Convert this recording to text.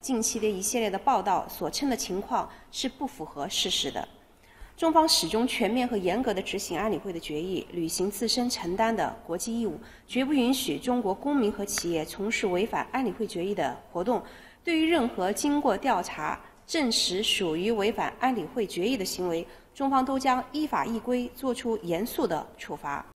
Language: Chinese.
近期的一系列的报道所称的情况是不符合事实的。中方始终全面和严格地执行安理会的决议，履行自身承担的国际义务，绝不允许中国公民和企业从事违反安理会决议的活动。对于任何经过调查证实属于违反安理会决议的行为，中方都将依法依规作出严肃的处罚。